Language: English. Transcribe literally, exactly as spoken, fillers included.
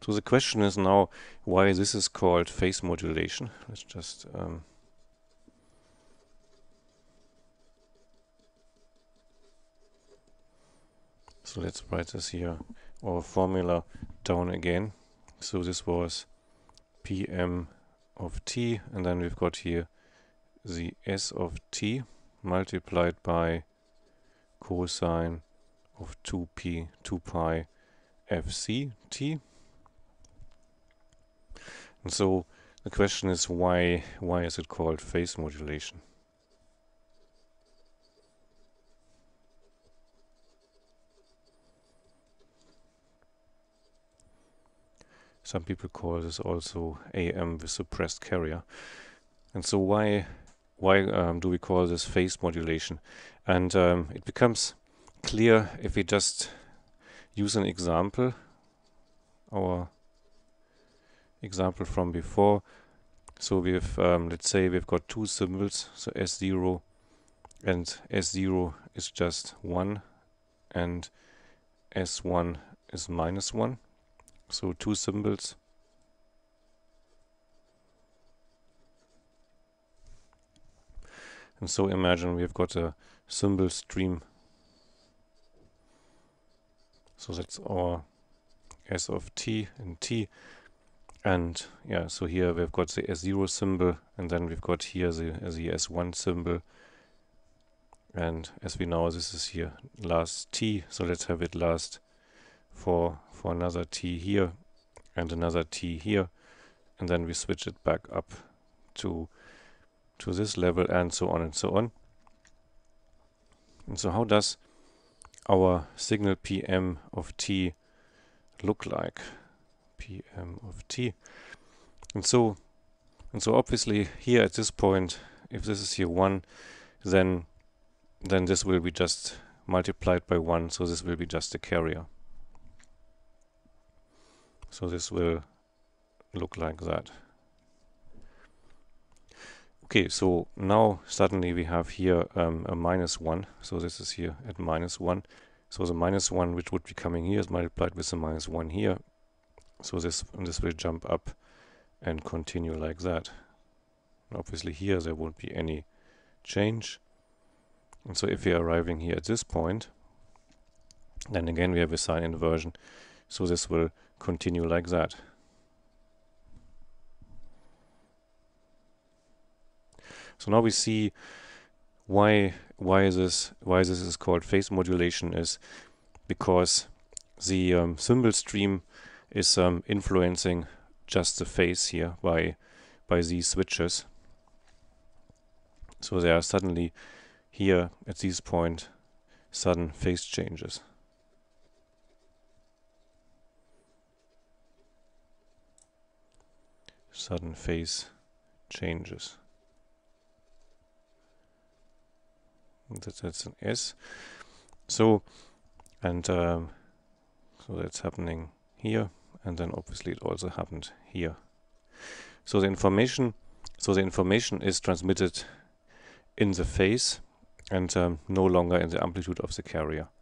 So the question is now why this is called phase modulation. Let's just um, so let's write this here, our formula down again. So this was P M of t, and then we've got here the S of t multiplied by cosine of two p two pi F C t. And so the question is why why is it called phase modulation? Some people call this also A M with suppressed carrier. And so why why um, do we call this phase modulation? And um, it becomes clear if we just use an example, our example from before. So we've um, let's say we've got two symbols, so S zero and S zero is just one and S one is minus one. So two symbols. And so imagine we've got a symbol stream. So that's our S of t and t. And yeah, so here we've got the S zero symbol, and then we've got here the, the S one symbol. And as we know, this is here last t, so let's have it last for for another t here and another t here, and then we switch it back up to to this level, and so on and so on. And so how does our signal P M of t look like? P M of t. And so and so obviously here at this point, if this is here one, then then this will be just multiplied by one, so this will be just a carrier. So this will look like that. Okay, so now suddenly we have here um, a minus one. So this is here at minus one. So the minus one, which would be coming here, is multiplied with the minus one here. So this and this will jump up and continue like that. And obviously here there won't be any change. And so if we are arriving here at this point, then again we have a sign inversion. So this will continue like that. So now we see why why this why this is called phase modulation is because the um, symbol stream is um, influencing just the phase here by by these switches. So there are suddenly here at this point sudden phase changes. Sudden phase changes. That, that's an S. So and um, so that's happening here, and then obviously it also happened here. So the information, so the information is transmitted in the phase and um, no longer in the amplitude of the carrier.